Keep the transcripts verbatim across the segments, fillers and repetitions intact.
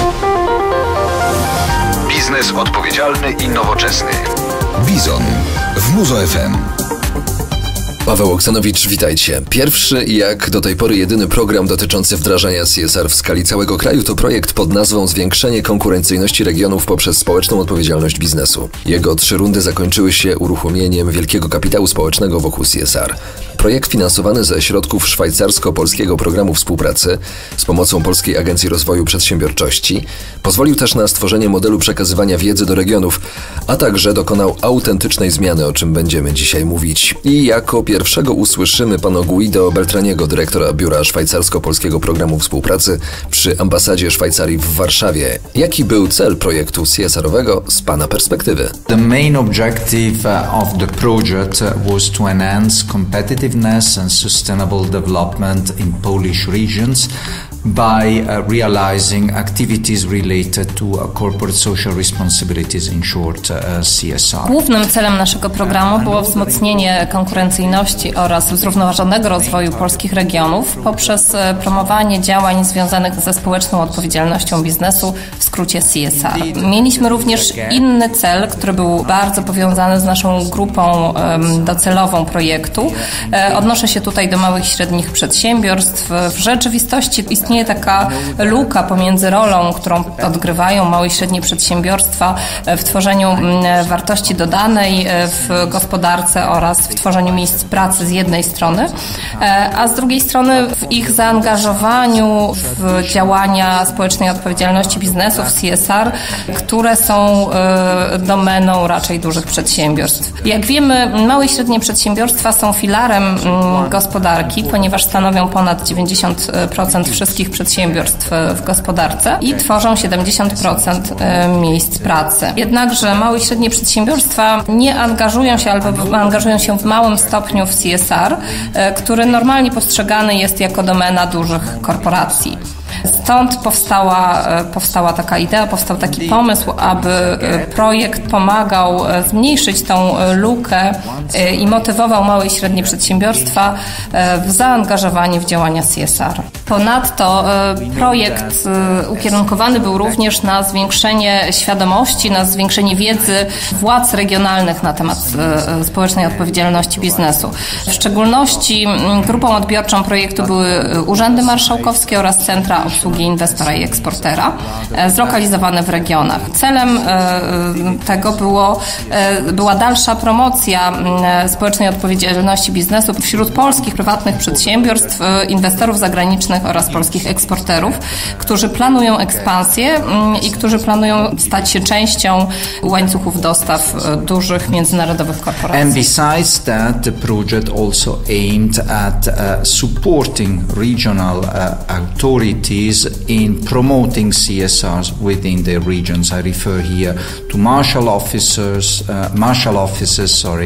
Biznes odpowiedzialny i nowoczesny. Bizon w Muzo F M. Paweł Oksanowicz, witajcie. Pierwszy i jak do tej pory jedyny program dotyczący wdrażania C S R w skali całego kraju to projekt pod nazwą Zwiększenie konkurencyjności regionów poprzez społeczną odpowiedzialność biznesu. Jego trzy rundy zakończyły się uruchomieniem wielkiego kapitału społecznego wokół C S R. Projekt finansowany ze środków szwajcarsko-polskiego programu współpracy z pomocą Polskiej Agencji Rozwoju Przedsiębiorczości pozwolił też na stworzenie modelu przekazywania wiedzy do regionów, a także dokonał autentycznej zmiany, o czym będziemy dzisiaj mówić. I jako pierwszego usłyszymy pana Guido Beltraniego, dyrektora Biura Szwajcarsko-Polskiego Programu Współpracy przy Ambasadzie Szwajcarii w Warszawie. Jaki był cel projektu C S R-owego z pana perspektywy? The main objective of the project was to enhance competitiveness and sustainable development in Polish regions by uh, realizing activities related to uh, corporate social responsibilities, in short uh, C S R. Głównym celem naszego programu było wzmocnienie konkurencyjności oraz zrównoważonego rozwoju polskich regionów poprzez promowanie działań związanych ze społeczną odpowiedzialnością biznesu, w skrócie C S R. Mieliśmy również inny cel, który był bardzo powiązany z naszą grupą um, docelową projektu. E, odnoszę się tutaj do małych i średnich przedsiębiorstw. W rzeczywistości istnieje Istnieje taka luka pomiędzy rolą, którą odgrywają małe i średnie przedsiębiorstwa w tworzeniu wartości dodanej w gospodarce oraz w tworzeniu miejsc pracy z jednej strony, a z drugiej strony w ich zaangażowaniu w działania społecznej odpowiedzialności biznesu, w C S R, które są domeną raczej dużych przedsiębiorstw. Jak wiemy, małe i średnie przedsiębiorstwa są filarem gospodarki, ponieważ stanowią ponad dziewięćdziesiąt procent wszystkich przedsiębiorstw w gospodarce i tworzą siedemdziesiąt procent miejsc pracy. Jednakże małe i średnie przedsiębiorstwa nie angażują się albo angażują się w małym stopniu w C S R, który normalnie postrzegany jest jako domena dużych korporacji. Stąd powstała, powstała taka idea, powstał taki pomysł, aby projekt pomagał zmniejszyć tą lukę i motywował małe i średnie przedsiębiorstwa w zaangażowanie w działania C S R. Ponadto projekt ukierunkowany był również na zwiększenie świadomości, na zwiększenie wiedzy władz regionalnych na temat społecznej odpowiedzialności biznesu. W szczególności grupą odbiorczą projektu były urzędy marszałkowskie oraz centra obsługi inwestora i eksportera zlokalizowane w regionach. Celem tego było, była dalsza promocja społecznej odpowiedzialności biznesu wśród polskich prywatnych przedsiębiorstw, inwestorów zagranicznych oraz polskich eksporterów, którzy planują ekspansję i którzy planują stać się częścią łańcuchów dostaw dużych międzynarodowych korporacji. And besides that, the project also aimed at uh, supporting regional uh, authorities in promoting C S Rs within their regions. I refer here to marshal officers, uh, marshal offices, sorry,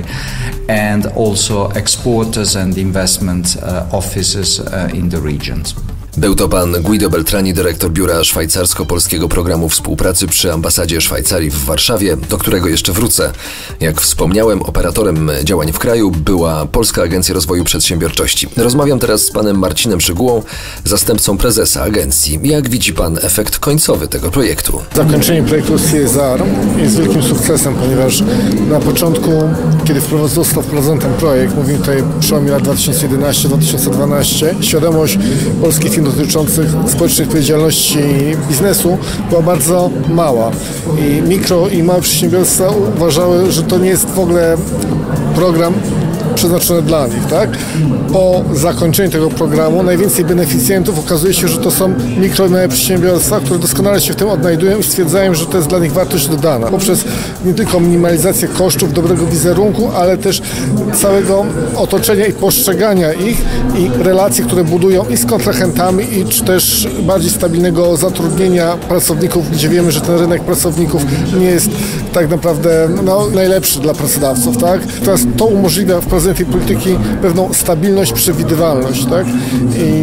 and also exporters and investment uh, offices uh, in the regions. Był to pan Guido Beltrani, dyrektor Biura Szwajcarsko-Polskiego Programu Współpracy przy Ambasadzie Szwajcarii w Warszawie, do którego jeszcze wrócę. Jak wspomniałem, operatorem działań w kraju była Polska Agencja Rozwoju Przedsiębiorczości. Rozmawiam teraz z panem Marcinem Szygułą, zastępcą prezesa agencji. Jak widzi pan efekt końcowy tego projektu? Zakończenie projektu C S R jest wielkim sukcesem, ponieważ na początku, kiedy został wprowadzony ten projekt, mówimy tutaj o przełomie lat dwa tysiące jedenasty do dwa tysiące dwunastego, świadomość polskich firm dotyczących społecznej odpowiedzialności biznesu była bardzo mała i mikro i małe przedsiębiorstwa uważały, że to nie jest w ogóle program przeznaczone dla nich, tak? Po zakończeniu tego programu najwięcej beneficjentów okazuje się, że to są mikro i małe przedsiębiorstwa, które doskonale się w tym odnajdują i stwierdzają, że to jest dla nich wartość dodana. Poprzez nie tylko minimalizację kosztów, dobrego wizerunku, ale też całego otoczenia i postrzegania ich i relacji, które budują i z kontrahentami, i czy też bardziej stabilnego zatrudnienia pracowników, gdzie wiemy, że ten rynek pracowników nie jest tak naprawdę no, najlepszy dla pracodawców, tak? Teraz to umożliwia wprowadzenie tej polityki pewną stabilność, przewidywalność, tak? I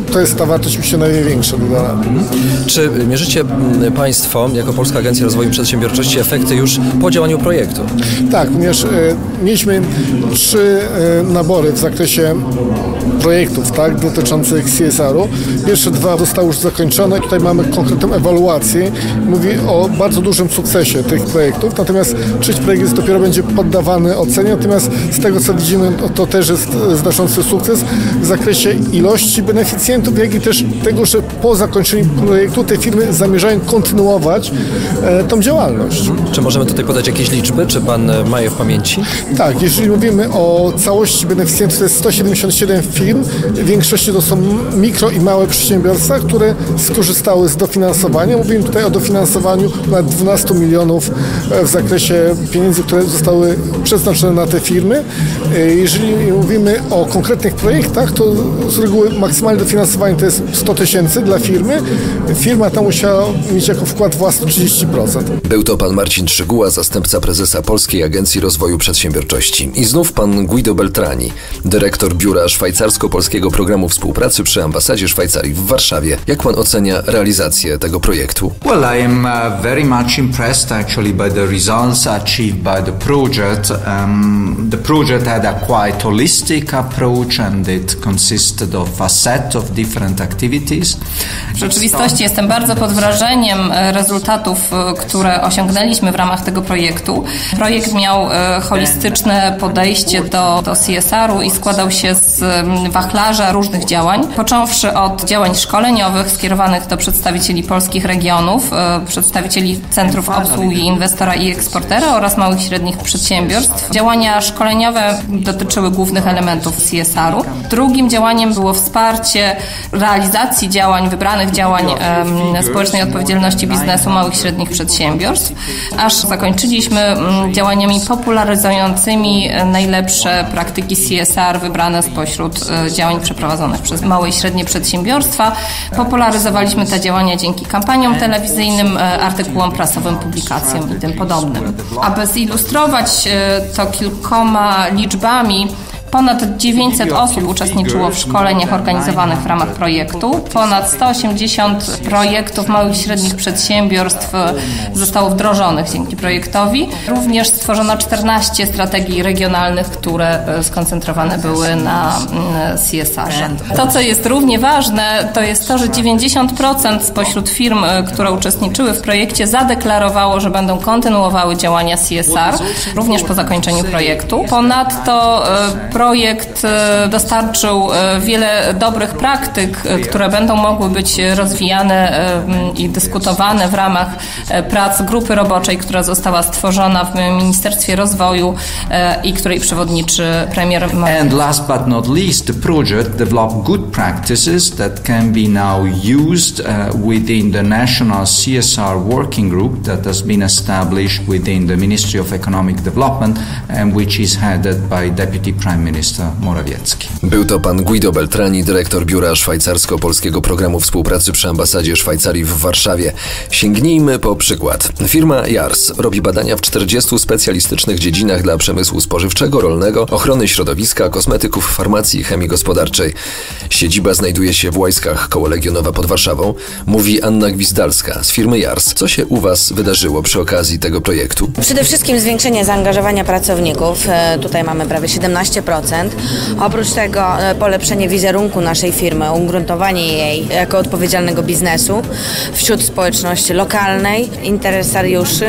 to jest ta wartość myślę największa dodana. Mhm. Czy mierzycie Państwo jako Polska Agencja Rozwoju Przedsiębiorczości efekty już po działaniu projektu? Tak, ponieważ e, mieliśmy trzy e, nabory w zakresie projektów, tak, dotyczących C S R-u. Pierwsze dwa zostały już zakończone. Tutaj mamy konkretną ewaluację. Mówi o bardzo dużym sukcesie tych projektów. Natomiast trzeci projekt jest, dopiero będzie poddawany ocenie. Natomiast z tego, co widzimy, to też jest znaczący sukces w zakresie ilości beneficjentów, jak i też tego, że po zakończeniu projektu te firmy zamierzają kontynuować e, tą działalność. Czy możemy tutaj podać jakieś liczby? Czy Pan ma je w pamięci? Tak, jeżeli mówimy o całości beneficjentów, to jest sto siedemdziesiąt siedem firm. W większości to są mikro i małe przedsiębiorstwa, które skorzystały z dofinansowania. Mówimy tutaj o dofinansowaniu na dwanaście milionów w zakresie pieniędzy, które zostały przeznaczone na te firmy. Jeżeli mówimy o konkretnych projektach, to z reguły maksymalne dofinansowanie to jest sto tysięcy dla firmy. Firma ta musiała mieć jako wkład własny trzydzieści procent. Był to pan Marcin Trzyguła, zastępca prezesa Polskiej Agencji Rozwoju Przedsiębiorczości. I znów pan Guido Beltrani, dyrektor biura szwajcarsko-polskiego programu współpracy przy ambasadzie Szwajcarii w Warszawie. Jak pan ocenia realizację tego projektu? Well, I am uh, very much impressed actually by the results achieved by the project. Um, the project had a quite holistic approach and it consisted of a set of different activities. W rzeczywistości jestem bardzo pod wrażeniem rezultatów, które osiągnęliśmy w ramach tego projektu. Projekt miał holistyczne podejście do, do C S R-u i składał się z wachlarza różnych działań, począwszy od działań szkoleniowych skierowanych do przedstawicieli polskich regionów, przedstawicieli centrów obsługi inwestora i eksportera oraz małych i średnich przedsiębiorstw. Działania szkoleniowe dotyczyły głównych elementów C S R-u. Drugim działaniem było wsparcie realizacji działań, wybranych działań um, społecznej odpowiedzialności biznesu małych i średnich przedsiębiorstw, aż zakończyliśmy um, działaniami popularyzującymi najlepsze praktyki C S R wybrane spośród um, działań przeprowadzonych przez małe i średnie przedsiębiorstwa. Popularyzowaliśmy te działania dzięki kampaniom telewizyjnym, artykułom prasowym, publikacjom i tym podobnym. Aby zilustrować to kilkoma liczbami, ponad dziewięćset osób uczestniczyło w szkoleniach organizowanych w ramach projektu. Ponad sto osiemdziesiąt projektów małych i średnich przedsiębiorstw zostało wdrożonych dzięki projektowi. Również stworzono czternaście strategii regionalnych, które skoncentrowane były na C S R-ze. To, co jest równie ważne, to jest to, że dziewięćdziesiąt procent spośród firm, które uczestniczyły w projekcie, zadeklarowało, że będą kontynuowały działania C S R, również po zakończeniu projektu. Ponadto projekt dostarczył wiele dobrych praktyk, które będą mogły być rozwijane i dyskutowane w ramach prac grupy roboczej, która została stworzona w Ministerstwie Rozwoju i której przewodniczy premier. And last but not least, the project developed good practices that can be now used uh, within the National C S R Working Group that has been established within the Ministry of Economic Development and which is headed by Deputy Prime Minister Morawiecki. Był to pan Guido Beltrani, dyrektor biura szwajcarsko-polskiego programu współpracy przy ambasadzie Szwajcarii w Warszawie. Sięgnijmy po przykład. Firma Jars robi badania w czterdziestu specjalistycznych dziedzinach dla przemysłu spożywczego, rolnego, ochrony środowiska, kosmetyków, farmacji i chemii gospodarczej. Siedziba znajduje się w Łajskach koło Legionowa pod Warszawą. Mówi Anna Gwizdalska z firmy Jars. Co się u was wydarzyło przy okazji tego projektu? Przede wszystkim zwiększenie zaangażowania pracowników. Tutaj mamy prawie siedemnaście procent. Oprócz tego polepszenie wizerunku naszej firmy, ugruntowanie jej jako odpowiedzialnego biznesu wśród społeczności lokalnej, interesariuszy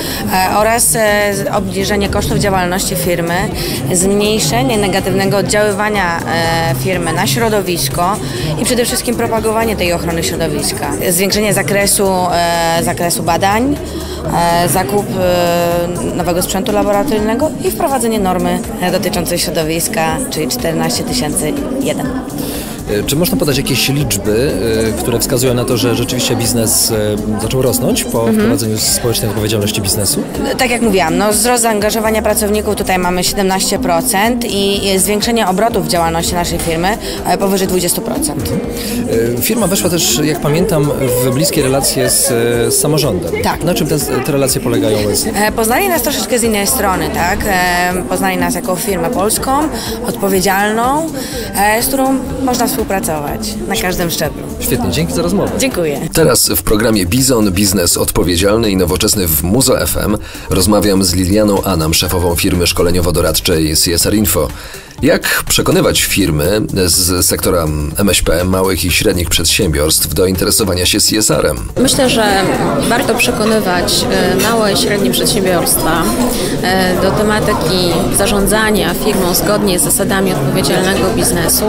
oraz obniżenie kosztów działalności firmy, zmniejszenie negatywnego oddziaływania firmy na środowisko i przede wszystkim propagowanie tej ochrony środowiska. Zwiększenie zakresu, zakresu badań, zakup nowego sprzętu laboratoryjnego i wprowadzenie normy dotyczącej środowiska, czyli czternaście tysięcy jeden. Czy można podać jakieś liczby, które wskazują na to, że rzeczywiście biznes zaczął rosnąć po mhm. wprowadzeniu społecznej odpowiedzialności biznesu? Tak jak mówiłam, no wzrost zaangażowania pracowników tutaj mamy siedemnaście procent i zwiększenie obrotów działalności naszej firmy powyżej dwadzieścia procent. Mhm. Firma weszła też, jak pamiętam, w bliskie relacje z, z samorządem. Tak. Na czym te, te relacje polegają obecnie? Poznali nas troszeczkę z innej strony, tak? Poznali nas jako firmę polską, odpowiedzialną, z którą można współpracować na każdym szczeblu. Świetnie, dzięki za rozmowę. Dziękuję. Teraz w programie Bizon Biznes Odpowiedzialny i Nowoczesny w Muzo F M rozmawiam z Lilianą Anam, szefową firmy szkoleniowo-doradczej C S R Info. Jak przekonywać firmy z sektora M S P, małych i średnich przedsiębiorstw, do interesowania się C S R-em? Myślę, że warto przekonywać małe i średnie przedsiębiorstwa do tematyki zarządzania firmą zgodnie z zasadami odpowiedzialnego biznesu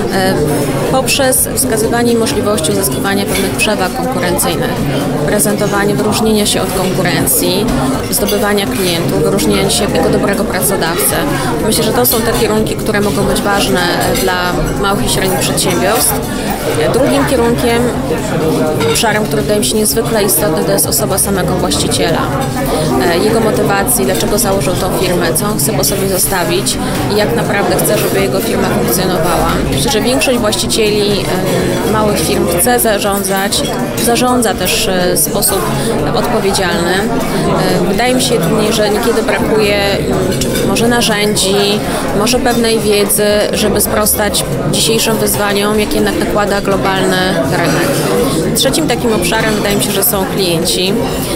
poprzez wskazywanie możliwości uzyskiwania pewnych przewag konkurencyjnych, prezentowanie wyróżnienia się od konkurencji, zdobywania klientów, wyróżnienia się jako dobrego pracodawcy. Myślę, że to są te kierunki, które mogą być ważne dla małych i średnich przedsiębiorstw. Drugim kierunkiem, obszarem, który wydaje mi się niezwykle istotny, to jest osoba samego właściciela. Jego motywacji, dlaczego założył tą firmę, co on chce po sobie zostawić i jak naprawdę chce, żeby jego firma funkcjonowała. Myślę, że większość właścicieli małych firm chce zarządzać, zarządza też w sposób odpowiedzialny. Wydaje mi się jedynie, że niekiedy brakuje czy może narzędzi, może pewnej wiedzy, żeby sprostać dzisiejszym wyzwaniom, jakie nakłada globalny rynek. Trzecim takim obszarem wydaje mi się, że są klienci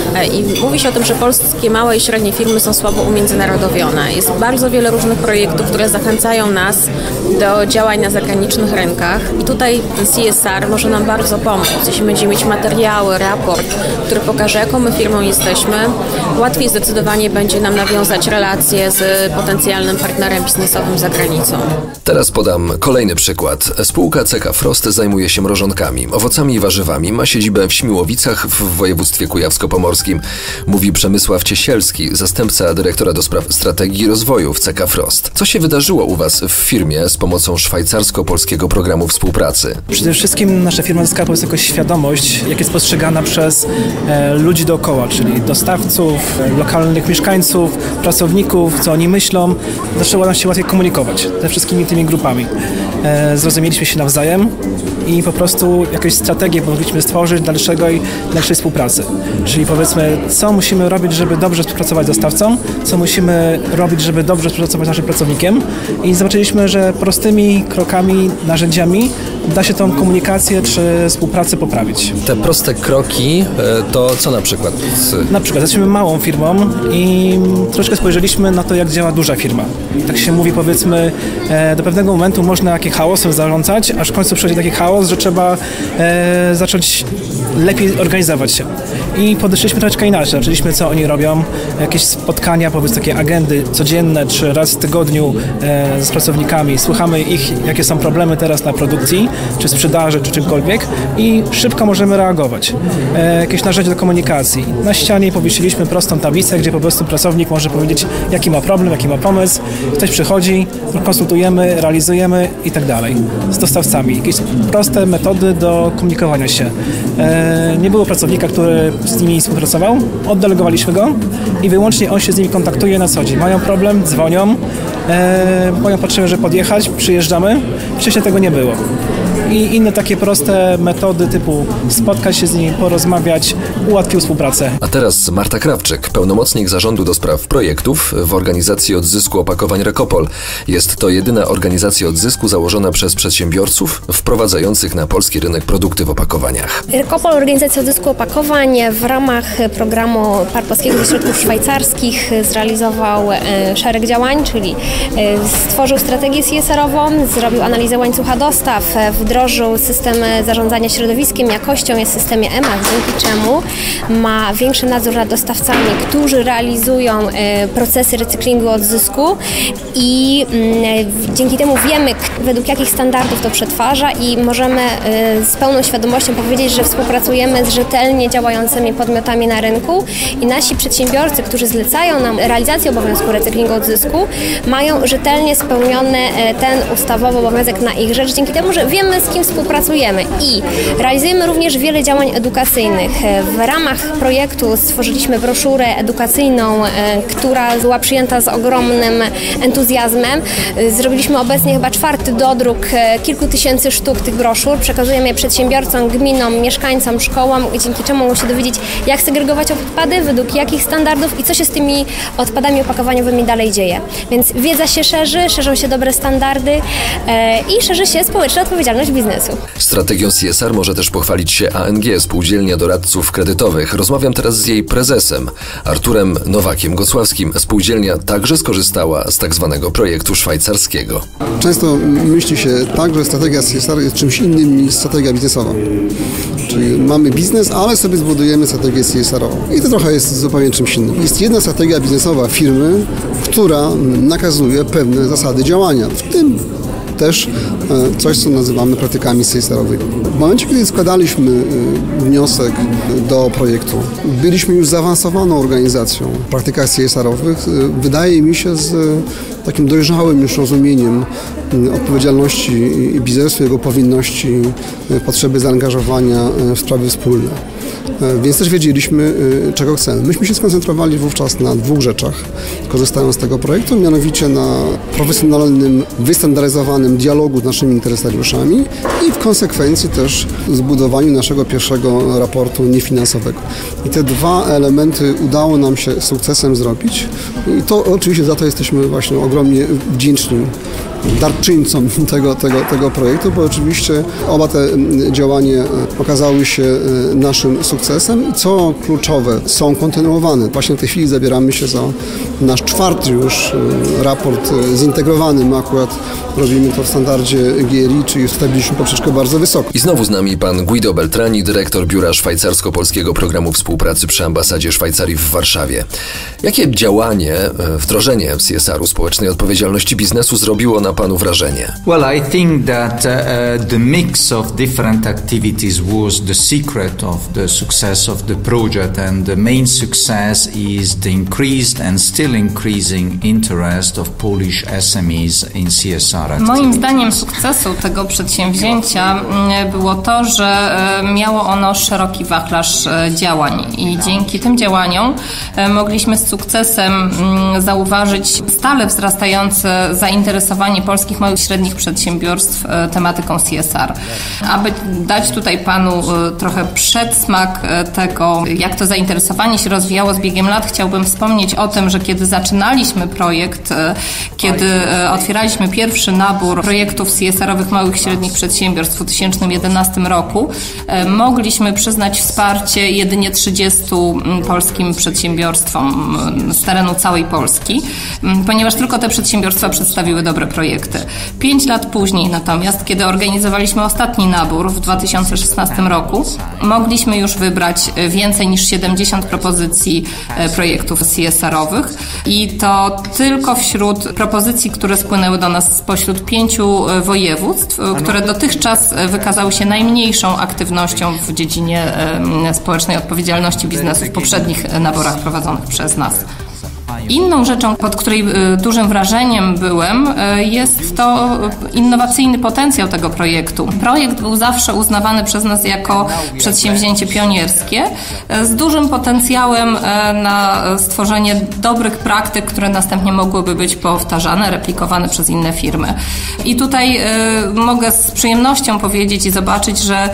i mówi się o tym, że polskie małe i średnie firmy są słabo umiędzynarodowione. Jest bardzo wiele różnych projektów, które zachęcają nas do działań na zagranicznych rynkach i tutaj C S R może nam bardzo pomóc. Jeśli będziemy mieć materiały, raport, który pokaże, jaką my firmą jesteśmy, łatwiej zdecydowanie będzie nam nawiązać relacje z potencjalnym partnerem biznesowym za granicą. Teraz podam kolejny przykład. Spółka C K Frost zajmuje się mrożonkami, owocami i warzywami. Ma siedzibę w Śmiłowicach w województwie kujawsko-pomorskim. Mówi Przemysław Ciesielski, zastępca dyrektora do spraw strategii i rozwoju w C K Frost. Co się wydarzyło u Was w firmie z pomocą szwajcarsko-polskiego programu współpracy? Przede wszystkim nasza firma zyskała po prostu jakąś świadomość, jak jest postrzegana przez e, ludzi dookoła, czyli dostawców, e, lokalnych mieszkańców, pracowników, co oni myślą. Zaczęło nam się łatwiej komunikować ze wszystkimi tymi grupami. E, zrozumieliśmy się nawzajem i po prostu jakąś strategię mogliśmy stworzyć dalszego i dalszej współpracy. Czyli powiedzmy, co musimy robić, żeby dobrze współpracować z dostawcą, co musimy robić, żeby dobrze współpracować z naszym pracownikiem i zobaczyliśmy, że prostymi krokami, narzędziami da się tą komunikację czy współpracę poprawić. Te proste kroki to co na przykład? Na przykład jesteśmy małą firmą i troszkę spojrzeliśmy na to, jak działa duża firma. Tak się mówi, powiedzmy, do pewnego momentu można jakiś chaosem zarządzać, aż w końcu przychodzi taki chaos, że trzeba e, zacząć lepiej organizować się. I podeszliśmy troszeczkę inaczej. Zaczęliśmy, co oni robią, jakieś spotkania, powiedzmy takie agendy codzienne, czy raz w tygodniu e, z pracownikami. Słuchamy ich, jakie są problemy teraz na produkcji, czy sprzedaży, czy czymkolwiek i szybko możemy reagować. E, jakieś narzędzie do komunikacji. Na ścianie powiesiliśmy prostą tablicę, gdzie po prostu pracownik może powiedzieć, jaki ma problem, jaki ma pomysł. Ktoś przychodzi, konsultujemy, realizujemy i tak dalej. Z dostawcami. Jakieś proste metody do komunikowania się. E, nie było pracownika, który z nimi współpracował, oddelegowaliśmy go i wyłącznie on się z nimi kontaktuje na co dzień. Mają problem, dzwonią, e, mają potrzebę, żeby podjechać, przyjeżdżamy. Wcześniej tego nie było. I inne takie proste metody typu spotkać się z nimi, porozmawiać, ułatwił współpracę. A teraz Marta Krawczyk, pełnomocnik zarządu do spraw projektów w organizacji odzysku opakowań Recopol. Jest to jedyna organizacja odzysku założona przez przedsiębiorców wprowadzających na polski rynek produkty w opakowaniach. Recopol, organizacja odzysku opakowań, w ramach programu Par Polskiego ze Środków Szwajcarskich zrealizował szereg działań, czyli stworzył strategię C S R-ową, zrobił analizę łańcucha dostaw, wdrożył system zarządzania środowiskiem, jakością, jest w systemie E M A, dzięki czemu ma większy nadzór nad dostawcami, którzy realizują procesy recyklingu odzysku i dzięki temu wiemy, według jakich standardów to przetwarza i możemy z pełną świadomością powiedzieć, że współpracujemy z rzetelnie działającymi podmiotami na rynku i nasi przedsiębiorcy, którzy zlecają nam realizację obowiązku recyklingu odzysku, mają rzetelnie spełniony ten ustawowy obowiązek na ich rzecz, dzięki temu, że wiemy, z kim współpracujemy i realizujemy również wiele działań edukacyjnych. W ramach projektu stworzyliśmy broszurę edukacyjną, która była przyjęta z ogromnym entuzjazmem. Zrobiliśmy obecnie chyba czwarty dodruk kilku tysięcy sztuk tych broszur. Przekazujemy je przedsiębiorcom, gminom, mieszkańcom, szkołom, dzięki czemu mogą się dowiedzieć, jak segregować odpady, według jakich standardów i co się z tymi odpadami opakowaniowymi dalej dzieje. Więc wiedza się szerzy, szerzą się dobre standardy i szerzy się społeczna odpowiedzialność odpowiedzialności biznesu. Strategią C S R może też pochwalić się A N G, Spółdzielnia Doradców Kredytowych. Rozmawiam teraz z jej prezesem, Arturem Nowakiem-Gocławskim. Spółdzielnia także skorzystała z tak zwanego projektu szwajcarskiego. Często myśli się tak, że strategia C S R jest czymś innym niż strategia biznesowa. Czyli mamy biznes, ale sobie zbudujemy strategię C S R-ową. I to trochę jest zupełnie czymś innym. Jest jedna strategia biznesowa firmy, która nakazuje pewne zasady działania, w tym też coś, co nazywamy praktykami C S R-owymi. W momencie, kiedy składaliśmy wniosek do projektu, byliśmy już zaawansowaną organizacją w praktykach C S R-owych. Wydaje mi się, z takim dojrzałym już rozumieniem odpowiedzialności biznesu, jego powinności, potrzeby zaangażowania w sprawy wspólne. Więc też wiedzieliśmy, czego chcemy. Myśmy się skoncentrowali wówczas na dwóch rzeczach, korzystając z tego projektu, mianowicie na profesjonalnym, wystandaryzowanym dialogu z naszymi interesariuszami i w konsekwencji też zbudowaniu naszego pierwszego raportu niefinansowego. I te dwa elementy udało nam się z sukcesem zrobić i to oczywiście za to jesteśmy właśnie ogromnie wdzięczni darczyńcom tego, tego, tego projektu, bo oczywiście oba te działania okazały się naszym sukcesem i co kluczowe, są kontynuowane. Właśnie w tej chwili zabieramy się za nasz czwarty już raport zintegrowany. My akurat robimy to w standardzie G R I, czyli ustawiliśmy poprzeczkę bardzo wysoko. I znowu z nami pan Guido Beltrani, dyrektor Biura Szwajcarsko-Polskiego Programu Współpracy przy Ambasadzie Szwajcarii w Warszawie. Jakie działanie, wdrożenie C S R-u, społecznej odpowiedzialności biznesu zrobiło na panu wrażenie? Well, I think that uh, the mix of different activities was the secret of the success of the project, and the main success is the increased and still increasing interest of Polish S M Es in C S R. Moim zdaniem sukcesu tego przedsięwzięcia było to, że miało ono szeroki wachlarz działań i dzięki tym działaniom mogliśmy z sukcesem zauważyć stale wzrastające zainteresowanie polskich małych i średnich przedsiębiorstw tematyką C S R. Aby dać tutaj panu trochę przedsmak tego, jak to zainteresowanie się rozwijało z biegiem lat, chciałbym wspomnieć o tym, że kiedy zaczynaliśmy projekt, kiedy otwieraliśmy pierwszy nabór projektów C S R-owych małych i średnich przedsiębiorstw w dwa tysiące jedenastym roku, mogliśmy przyznać wsparcie jedynie trzydziestu polskim przedsiębiorstwom z terenu całej Polski, ponieważ tylko te przedsiębiorstwa przedstawiły dobre projekty. Pięć lat później natomiast, kiedy organizowaliśmy ostatni nabór w dwa tysiące szesnastym roku, mogliśmy już wybrać więcej niż siedemdziesiąt propozycji projektów C S R-owych i to tylko wśród propozycji, które spłynęły do nas spośród pięciu województw, które dotychczas wykazały się najmniejszą aktywnością w dziedzinie społecznej odpowiedzialności biznesu w poprzednich naborach prowadzonych przez nas. Inną rzeczą, pod której dużym wrażeniem byłem, jest to innowacyjny potencjał tego projektu. Projekt był zawsze uznawany przez nas jako przedsięwzięcie pionierskie z dużym potencjałem na stworzenie dobrych praktyk, które następnie mogłyby być powtarzane, replikowane przez inne firmy. I tutaj mogę z przyjemnością powiedzieć i zobaczyć, że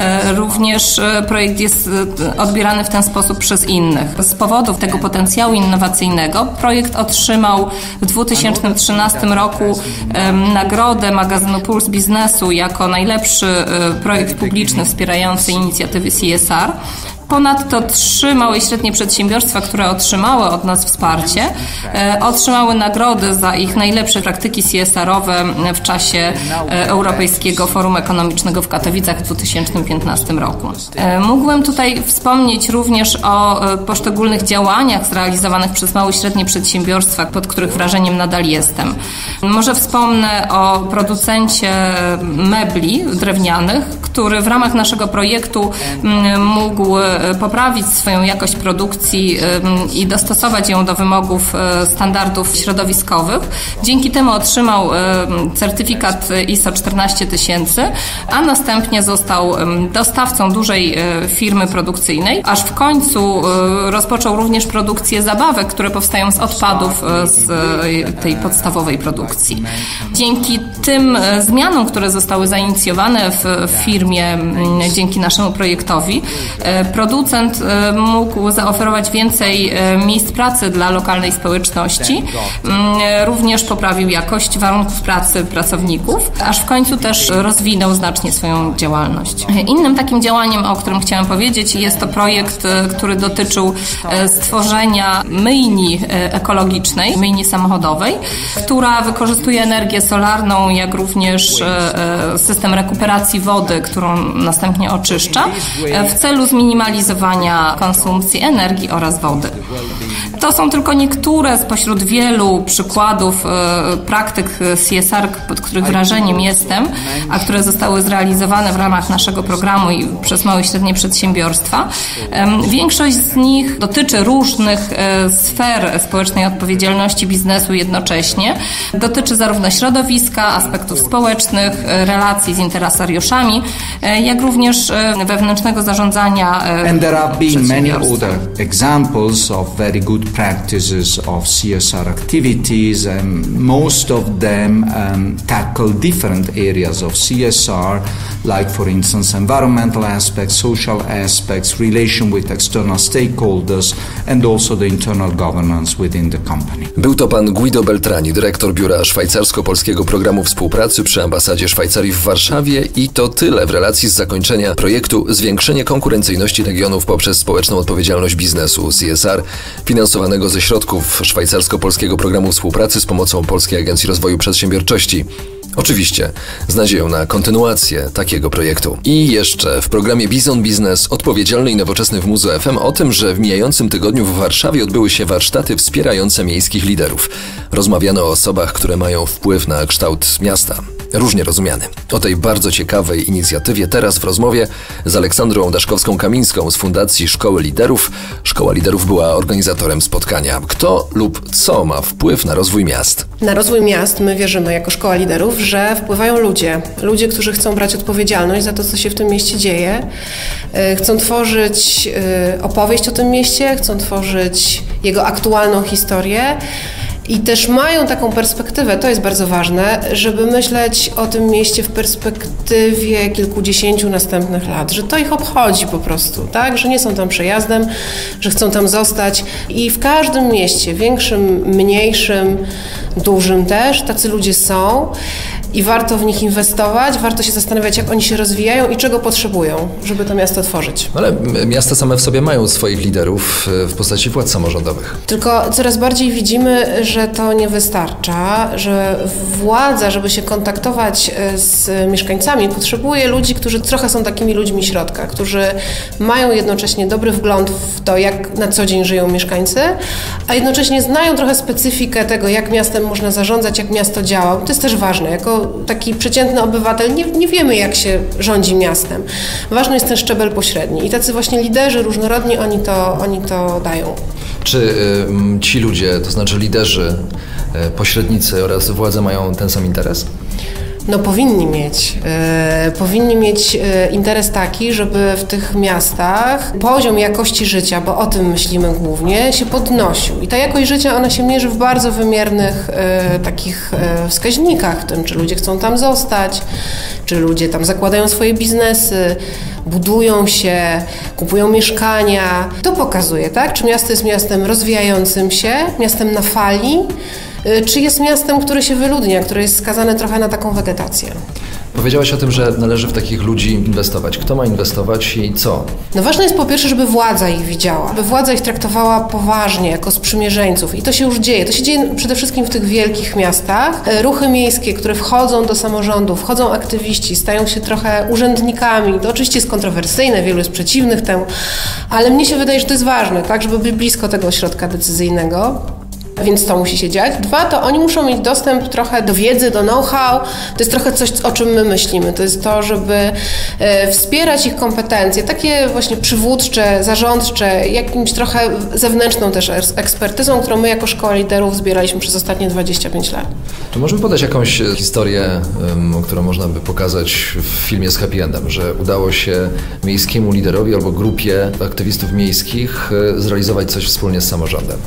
również projekt jest odbierany w ten sposób przez innych. Z powodu tego potencjału innowacyjnego projekt otrzymał w dwa tysiące trzynastym roku um, nagrodę magazynu Puls Biznesu jako najlepszy um, projekt publiczny wspierający inicjatywy C S R. Ponadto trzy małe i średnie przedsiębiorstwa, które otrzymały od nas wsparcie, e, otrzymały nagrody za ich najlepsze praktyki C S R-owe w czasie e, Europejskiego Forum Ekonomicznego w Katowicach w dwa tysiące piętnastym roku. E, mógłbym tutaj wspomnieć również o e, poszczególnych działaniach zrealizowanych przez małe i średnie przedsiębiorstwa, pod których wrażeniem nadal jestem. Może wspomnę o producencie mebli drewnianych, który w ramach naszego projektu m, mógł poprawić swoją jakość produkcji i dostosować ją do wymogów standardów środowiskowych. Dzięki temu otrzymał certyfikat I S O czternaście tysięcy, a następnie został dostawcą dużej firmy produkcyjnej, aż w końcu rozpoczął również produkcję zabawek, które powstają z odpadów z tej podstawowej produkcji. Dzięki tym zmianom, które zostały zainicjowane w firmie dzięki naszemu projektowi, produkcja producent mógł zaoferować więcej miejsc pracy dla lokalnej społeczności, również poprawił jakość warunków pracy pracowników, aż w końcu też rozwinął znacznie swoją działalność. Innym takim działaniem, o którym chciałam powiedzieć, jest to projekt, który dotyczył stworzenia myjni ekologicznej, myjni samochodowej, która wykorzystuje energię solarną, jak również system rekuperacji wody, którą następnie oczyszcza, w celu zminimalizowania konsumpcji energii oraz wody. To są tylko niektóre spośród wielu przykładów e, praktyk C S R, pod których wrażeniem jestem, a które zostały zrealizowane w ramach naszego programu i przez małe i średnie przedsiębiorstwa. E, większość z nich dotyczy różnych e, sfer społecznej odpowiedzialności biznesu jednocześnie. Dotyczy zarówno środowiska, aspektów społecznych, e, relacji z interesariuszami, e, jak również e, wewnętrznego zarządzania e, And there have been many other examples of very good practices of C S R activities, and most of them um, tackle different areas of C S R, like for instance environmental aspects, social aspects, relation with external stakeholders, and also the internal governance within the company. Był to pan Guido Beltrani, dyrektor biura szwajcarsko-polskiego programu współpracy przy ambasadzie Szwajcarii w Warszawie, i to tyle w relacji z zakończenia projektu Zwiększenie konkurencyjności regionów poprzez społeczną odpowiedzialność biznesu C S R, finansowanego ze środków szwajcarsko-polskiego programu współpracy z pomocą Polskiej Agencji Rozwoju Przedsiębiorczości. Oczywiście z nadzieją na kontynuację takiego projektu. I jeszcze w programie Bizon Biznes odpowiedzialny i nowoczesny w Muzo F M o tym, że w mijającym tygodniu w Warszawie odbyły się warsztaty wspierające miejskich liderów. Rozmawiano o osobach, które mają wpływ na kształt miasta. Różnie rozumiany. O tej bardzo ciekawej inicjatywie teraz w rozmowie z Aleksandrą Daszkowską-Kamińską z Fundacji Szkoły Liderów. Szkoła Liderów była organizatorem spotkania. Kto lub co ma wpływ na rozwój miast? Na rozwój miast my wierzymy jako Szkoła Liderów, że wpływają ludzie. Ludzie, którzy chcą brać odpowiedzialność za to, co się w tym mieście dzieje. Chcą tworzyć opowieść o tym mieście, chcą tworzyć jego aktualną historię. I też mają taką perspektywę, to jest bardzo ważne, żeby myśleć o tym mieście w perspektywie kilkudziesięciu następnych lat, że to ich obchodzi po prostu, tak? Że nie są tam przejazdem, że chcą tam zostać. I w każdym mieście, większym, mniejszym, dużym też, tacy ludzie są i warto w nich inwestować, warto się zastanawiać, jak oni się rozwijają i czego potrzebują, żeby to miasto tworzyć. Ale miasta same w sobie mają swoich liderów w postaci władz samorządowych. Tylko coraz bardziej widzimy, że to nie wystarcza, że władza, żeby się kontaktować z mieszkańcami, potrzebuje ludzi, którzy trochę są takimi ludźmi środka, którzy mają jednocześnie dobry wgląd w to, jak na co dzień żyją mieszkańcy, a jednocześnie znają trochę specyfikę tego, jak miastem można zarządzać, jak miasto działa. To jest też ważne. Jako taki przeciętny obywatel nie, nie wiemy, jak się rządzi miastem. Ważny jest ten szczebel pośredni i tacy właśnie liderzy różnorodni, oni to, oni to dają. Czy y, ci ludzie, to znaczy liderzy, y, pośrednicy oraz władze mają ten sam interes? No powinni mieć. E, powinni mieć e, interes taki, żeby w tych miastach poziom jakości życia, bo o tym myślimy głównie, się podnosił. I ta jakość życia, ona się mierzy w bardzo wymiernych e, takich e, wskaźnikach, tym, czy ludzie chcą tam zostać, czy ludzie tam zakładają swoje biznesy, budują się, kupują mieszkania. To pokazuje, tak? Czy miasto jest miastem rozwijającym się, miastem na fali, czy jest miastem, które się wyludnia, które jest skazane trochę na taką wegetację. Powiedziałaś o tym, że należy w takich ludzi inwestować. Kto ma inwestować i co? No ważne jest po pierwsze, żeby władza ich widziała, żeby władza ich traktowała poważnie, jako sprzymierzeńców. I to się już dzieje. To się dzieje przede wszystkim w tych wielkich miastach. Ruchy miejskie, które wchodzą do samorządów, wchodzą aktywiści, stają się trochę urzędnikami. To oczywiście jest kontrowersyjne, wielu jest przeciwnych temu, ale mnie się wydaje, że to jest ważne, tak, żeby być blisko tego ośrodka decyzyjnego. Więc to musi się dziać. Dwa, to oni muszą mieć dostęp trochę do wiedzy, do know-how. To jest trochę coś, o czym my myślimy. To jest to, żeby e, wspierać ich kompetencje, takie właśnie przywódcze, zarządcze, jakimś trochę zewnętrzną też ekspertyzą, którą my jako Szkoła Liderów zbieraliśmy przez ostatnie dwadzieścia pięć lat. Czy możemy podać jakąś historię, um, którą można by pokazać w filmie z happy endem, że udało się miejskiemu liderowi albo grupie aktywistów miejskich zrealizować coś wspólnie z samorządem?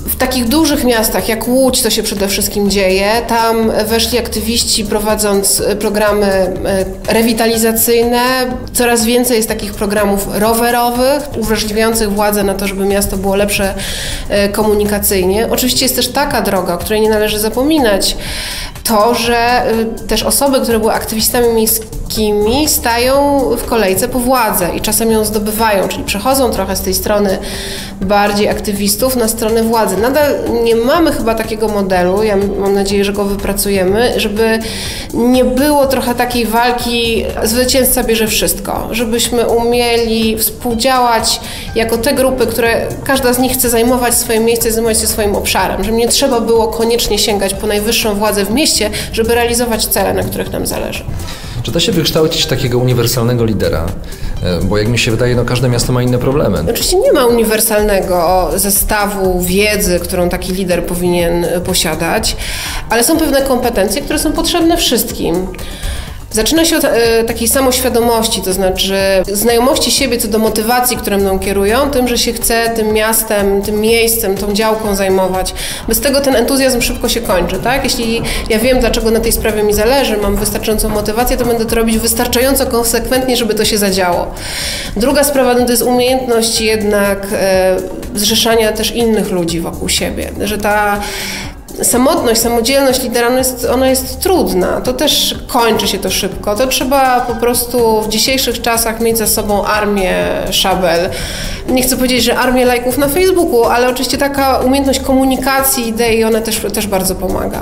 W takich dużych miastach jak Łódź to się przede wszystkim dzieje. Tam weszli aktywiści prowadząc programy rewitalizacyjne. Coraz więcej jest takich programów rowerowych, uwrażliwiających władzę na to, żeby miasto było lepsze komunikacyjnie. Oczywiście jest też taka droga, o której nie należy zapominać. To, że też osoby, które były aktywistami miejskimi, stają w kolejce po władzę i czasem ją zdobywają, czyli przechodzą trochę z tej strony bardziej aktywistów na stronę władzy. Nadal nie mamy chyba takiego modelu, ja mam nadzieję, że go wypracujemy, żeby nie było trochę takiej walki zwycięzca bierze wszystko, żebyśmy umieli współdziałać jako te grupy, które każda z nich chce zajmować swoje miejsce, zajmować się swoim obszarem, żeby nie trzeba było koniecznie sięgać po najwyższą władzę w mieście, żeby realizować cele, na których nam zależy. Czy da się wykształcić takiego uniwersalnego lidera? Bo jak mi się wydaje, no każde miasto ma inne problemy. Oczywiście nie ma uniwersalnego zestawu wiedzy, którą taki lider powinien posiadać, ale są pewne kompetencje, które są potrzebne wszystkim. Zaczyna się od e, takiej samoświadomości, to znaczy znajomości siebie co do motywacji, które mną kierują, tym, że się chce tym miastem, tym miejscem, tą działką zajmować. Bez tego ten entuzjazm szybko się kończy, tak? Jeśli ja wiem, dlaczego na tej sprawie mi zależy, mam wystarczającą motywację, to będę to robić wystarczająco konsekwentnie, żeby to się zadziało. Druga sprawa no, to jest umiejętność jednak e, zrzeszania też innych ludzi wokół siebie, że ta samotność, samodzielność lidera, ona jest, ona jest trudna. To też kończy się to szybko. To trzeba po prostu w dzisiejszych czasach mieć za sobą armię szabel. Nie chcę powiedzieć, że armię lajków na Facebooku, ale oczywiście taka umiejętność komunikacji idei, ona też, też bardzo pomaga.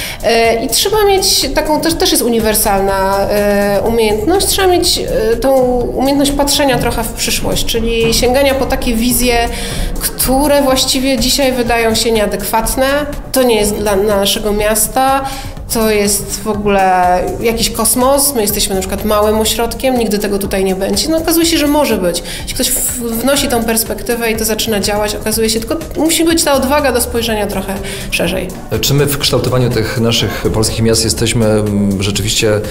I trzeba mieć taką, też, też jest uniwersalna umiejętność, trzeba mieć tą umiejętność patrzenia trochę w przyszłość, czyli sięgania po takie wizje, które właściwie dzisiaj wydają się nieadekwatne. To nie jest dla naszego miasta, to jest w ogóle jakiś kosmos, my jesteśmy na przykład małym ośrodkiem, nigdy tego tutaj nie będzie. No okazuje się, że może być. Jeśli ktoś wnosi tą perspektywę i to zaczyna działać, okazuje się, tylko musi być ta odwaga do spojrzenia trochę szerzej. Czy my w kształtowaniu tych naszych polskich miast jesteśmy rzeczywiście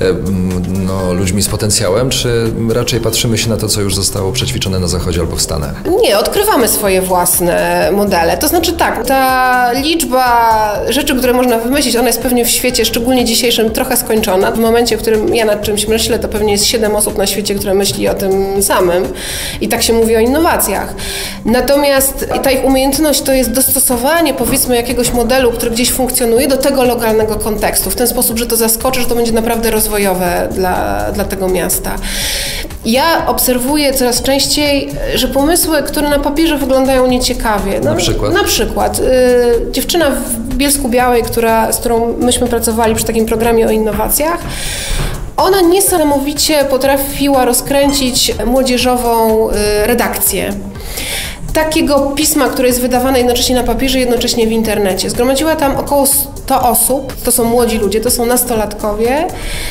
no, ludźmi z potencjałem, czy raczej patrzymy się na to, co już zostało przećwiczone na Zachodzie albo w Stanach? Nie, odkrywamy swoje własne modele. To znaczy tak, ta liczba rzeczy, które można wymyślić, ona jest pewnie w świecie, szczególnie dzisiejszym, trochę skończona. W momencie, w którym ja nad czymś myślę, to pewnie jest siedem osób na świecie, które myśli o tym samym. I tak się mówi o innowacjach. Natomiast ta ich umiejętność to jest dostosowanie, powiedzmy, jakiegoś modelu, który gdzieś funkcjonuje, do tego lokalnego kontekstu. W ten sposób, że to zaskoczy, że to będzie naprawdę rozwojowe dla, dla tego miasta. Ja obserwuję coraz częściej, że pomysły, które na papierze wyglądają nieciekawie. No, na przykład? Na przykład. Y, dziewczyna w Bielsku-Białej, która, z którą myśmy pracowali przy takim programie o innowacjach, ona niesamowicie potrafiła rozkręcić młodzieżową y, redakcję takiego pisma, które jest wydawane jednocześnie na papierze, jednocześnie w internecie. Zgromadziła tam około sto osób, to są młodzi ludzie, to są nastolatkowie,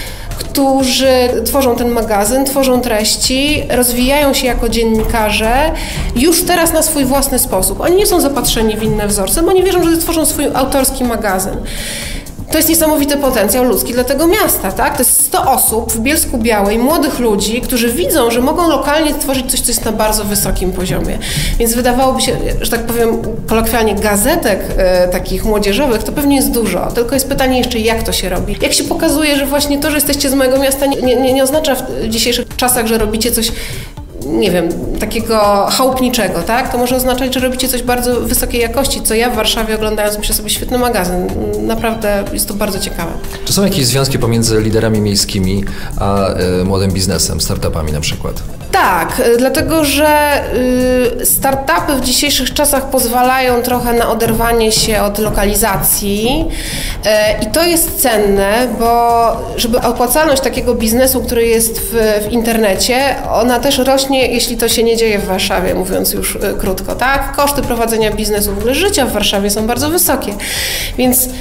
którzy tworzą ten magazyn, tworzą treści, rozwijają się jako dziennikarze już teraz na swój własny sposób. Oni nie są zapatrzeni w inne wzorce, bo oni wierzą, że tworzą swój autorski magazyn. To jest niesamowity potencjał ludzki dla tego miasta, tak? To jest sto osób w Bielsku-Białej, młodych ludzi, którzy widzą, że mogą lokalnie tworzyć coś, co jest na bardzo wysokim poziomie. Więc wydawałoby się, że tak powiem kolokwialnie, gazetek e, takich młodzieżowych, to pewnie jest dużo. Tylko jest pytanie jeszcze, jak to się robi. Jak się pokazuje, że właśnie to, że jesteście z mojego miasta, nie, nie, nie oznacza w dzisiejszych czasach, że robicie coś, nie wiem, takiego chałupniczego, tak? To może oznaczać, że robicie coś bardzo wysokiej jakości, co ja w Warszawie oglądając myślę sobie świetny magazyn. Naprawdę jest to bardzo ciekawe. Czy są jakieś związki pomiędzy liderami miejskimi a y, młodym biznesem, startupami na przykład? Tak, dlatego że y, startupy w dzisiejszych czasach pozwalają trochę na oderwanie się od lokalizacji y, i to jest cenne, bo żeby opłacalność takiego biznesu, który jest w, w internecie, ona też rośnie, jeśli to się nie dzieje w Warszawie, mówiąc już y, krótko, tak? Koszty prowadzenia biznesu, w ogóle życia w Warszawie są bardzo wysokie, więc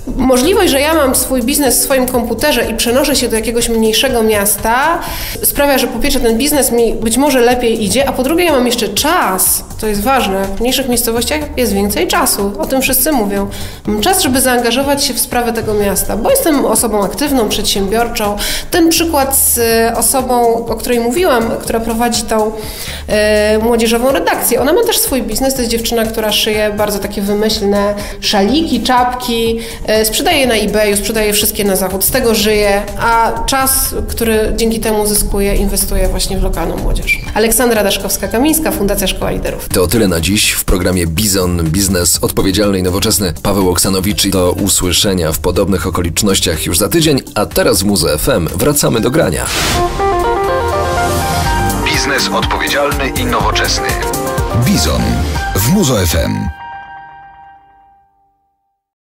Możliwość, że ja mam swój biznes w swoim komputerze i przenoszę się do jakiegoś mniejszego miasta, sprawia, że po pierwsze ten biznes mi być może lepiej idzie, a po drugie ja mam jeszcze czas, to jest ważne, w mniejszych miejscowościach jest więcej czasu, o tym wszyscy mówią. Mam czas, żeby zaangażować się w sprawę tego miasta, bo jestem osobą aktywną, przedsiębiorczą. Ten przykład z osobą, o której mówiłam, która prowadzi tą e, młodzieżową redakcję, ona ma też swój biznes, to jest dziewczyna, która szyje bardzo takie wymyślne szaliki, czapki, e, sprzedaje je na eBayu, sprzedaje wszystkie na zachód, z tego żyje, a czas, który dzięki temu uzyskuje, inwestuje właśnie w lokalną młodzież. Aleksandra Daszkowska-Kamińska, Fundacja Szkoła Liderów. To tyle na dziś w programie Bizon, biznes odpowiedzialny i nowoczesny. Paweł Oksanowicz i do usłyszenia w podobnych okolicznościach już za tydzień, a teraz w Muzo F M wracamy do grania. Biznes odpowiedzialny i nowoczesny. Bizon w Muzo F M.